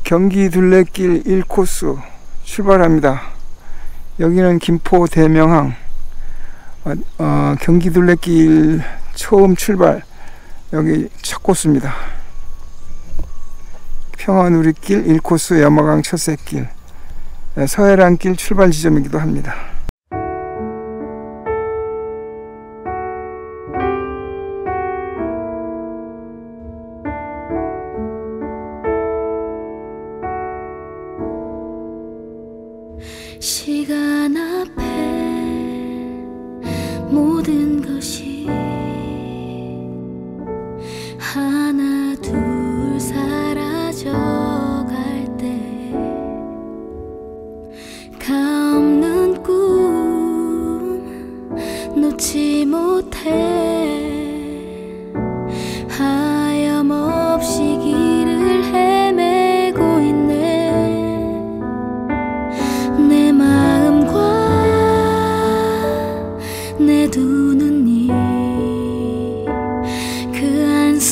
경기 둘레길 1코스 출발합니다. 여기는 김포 대명항, 경기 둘레길 처음 출발, 여기 첫 코스입니다. 평화누리길 1코스 염화강 첫새길, 서해랑길 출발 지점이기도 합니다. 시간 앞에 모든 것이 하나 둘 사라져갈 때 가없는 꿈 놓지 못해 하염없이 길을 헤매고 있네. 내 마음과 내 두 눈이 그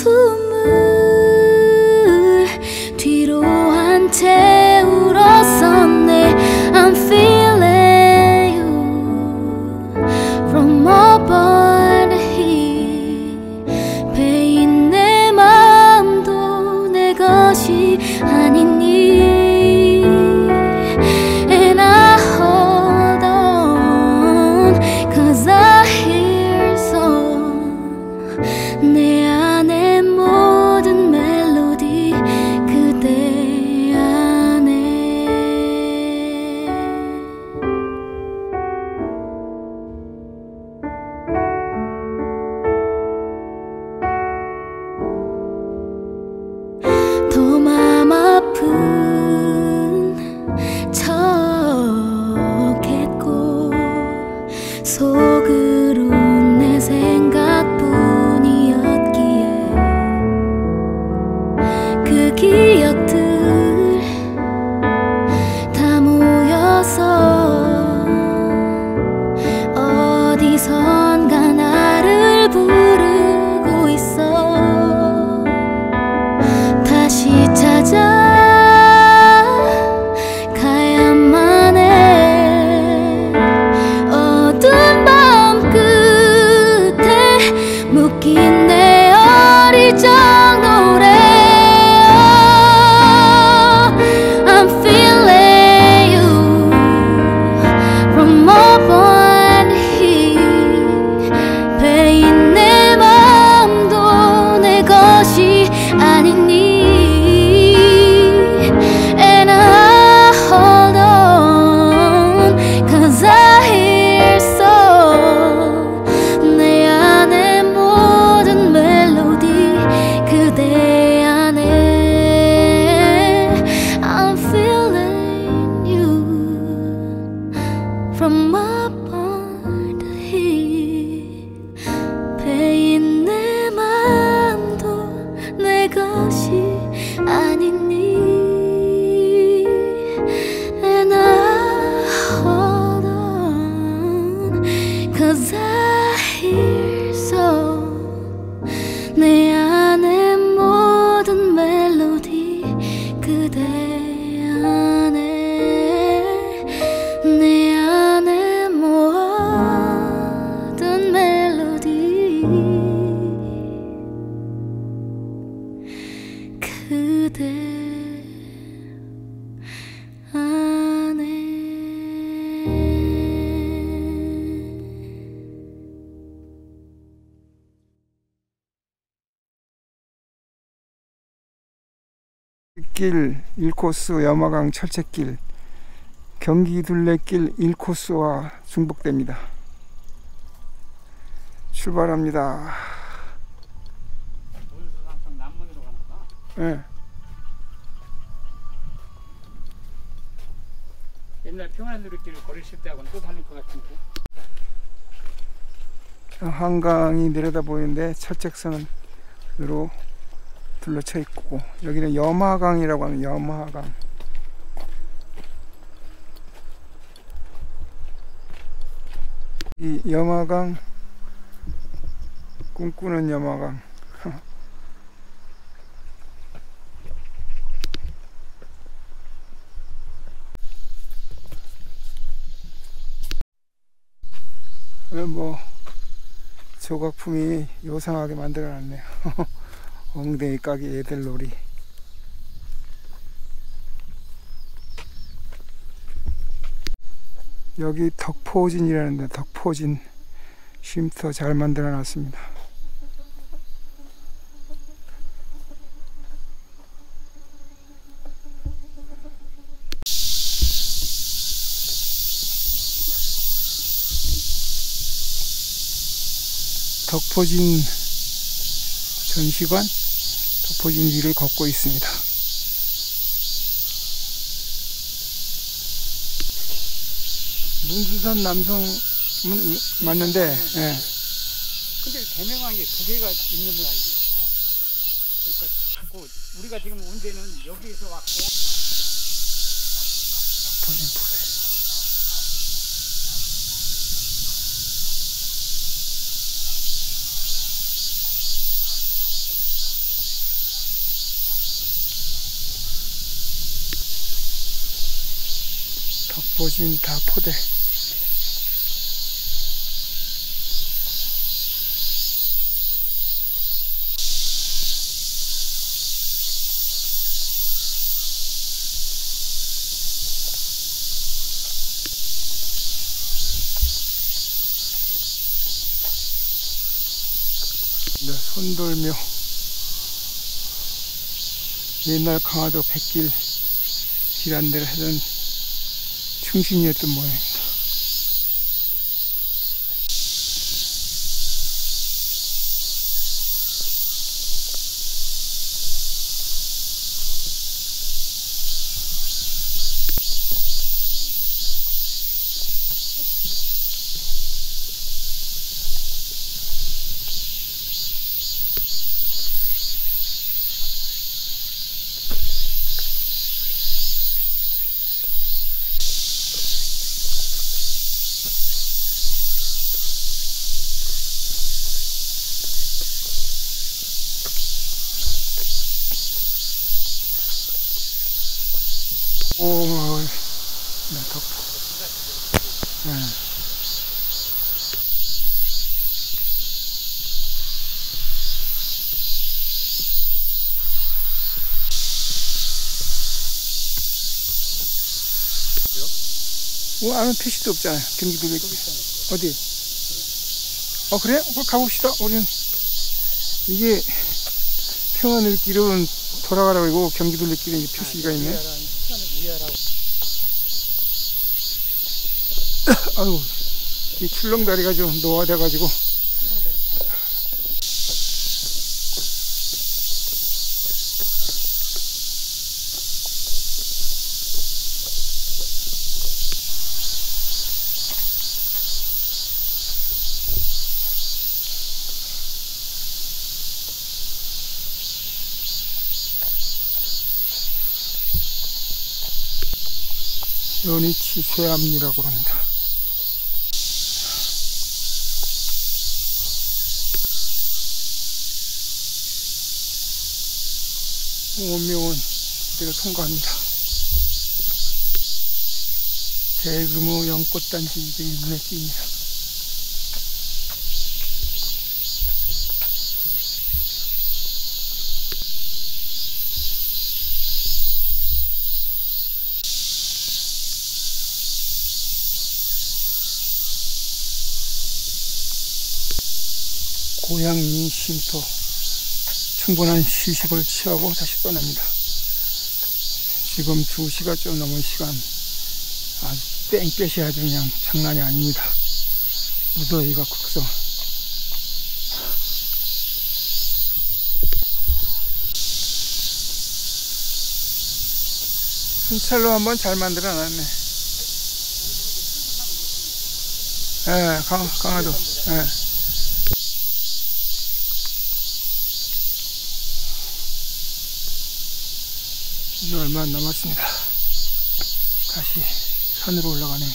한숨을 뒤로 한 채 울었었네. I'm feeling you from up on the hill. 베인 내 마음도 내 것이 아니니. 내 안에 모든 멜로디 그대 안에. 더 맘 아픈 척했고 속으로 내 생각뿐이었기에 그 기억들 다 모여서 어디선가 나를 부르고 있어. 다시 찾아가야만 해. 어두운 밤 끝에 묶인 내 어리적 노래. I'm feeling you from up on the hill. 베인 내 마음도 내 것이 아니니. And I hold on cause I hear so. 내 안에 모든 멜로디 그대 안에. I'm feeling you from up on the hill. 베인 내 마음도 내 것이 아니니. And I hold on cause I hear so. 내 안에 모든 멜로디 그대 안에. 내 안에 모든 멜로디 그대 안에. 길 1코스 염화강 철책길, 경기 둘레길 1코스와 중복됩니다. 출발합니다. 네. 옛날 평안누리길을 걸으실 때하고는 또 다를 것 같은데. 한강이 내려다 보이는데 철책선으로 둘러쳐 있고, 여기는 염화강이라고 하는 염화강. 이 염화강, 꿈꾸는 염화강. 뭐 조각품이 요상하게 만들어놨네요. 엉덩이 까기 애들 놀이. 여기 덕포진이라는데, 덕포진 쉼터 잘 만들어 놨습니다. 덕포진 전시관, 덕포진 위를 걷고 있습니다. 문수산 남성 맞는데, 예. 근데 개명한 게 두 개가 있는 모양이에요. 그러니까 자꾸 우리가 지금 온 데는 여기에서 왔고. 덕포진 포대. 덕포진 다 포대. 네, 손돌묘. 옛날 강화도 백길 길안대를 하던 충신이었던 모양입니다. 오, 네, 덕포. 네. 뭐 아무 표시도 없잖아요. 경기도 어디? 그래? 가봅시다. 우리는 이게 평안을길은 돌아가라고 이거 경기도길에 표시가 있네. 아유, 이 출렁다리가 좀 노화돼가지고. 연희치 쇠암리라고 합니다. 오명원 이대로 통과합니다. 대규모 연꽃단지 등이 눈에 띕니다. 고양리 쉼터 충분한 휴식을 취하고 다시 떠납니다. 지금 2시가 좀 넘은 시간, 아주 땡볕이 아주 그냥 장난이 아닙니다. 무더위가 극성. 순찰로 한번 잘 만들어 놨네. 예, 강화도. 예. 이제 얼마 안 남았습니다. 다시 산으로 올라가네요.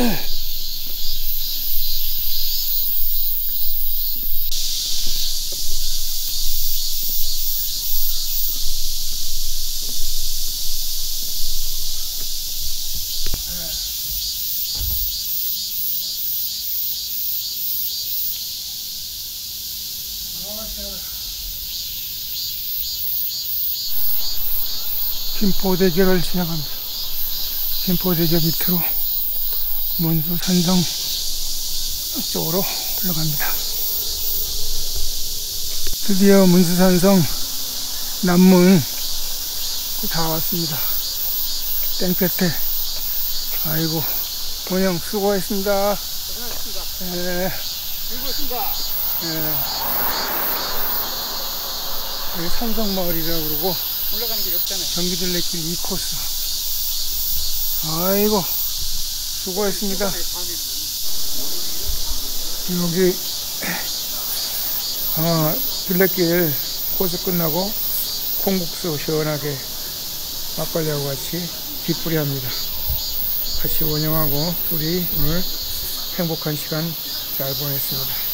김포대교를 지나갑니다. 김포대교 밑으로 문수산성 쪽으로 올라갑니다. 드디어 문수산성 남문 다 왔습니다. 땡볕에. 아이고, 원영 수고했습니다. 고생하셨습니다. 예, 즐거웠습니다. 예. 여기 산성마을이라고 그러고 올라가는 길이 없잖아요. 경기둘레길 2코스. 아이고, 수고했습니다. 여기 둘레길 코스 끝나고 콩국수 시원하게 막걸리하고 같이 뒷풀이 합니다. 같이 원영하고 둘이 오늘 행복한 시간 잘 보냈습니다.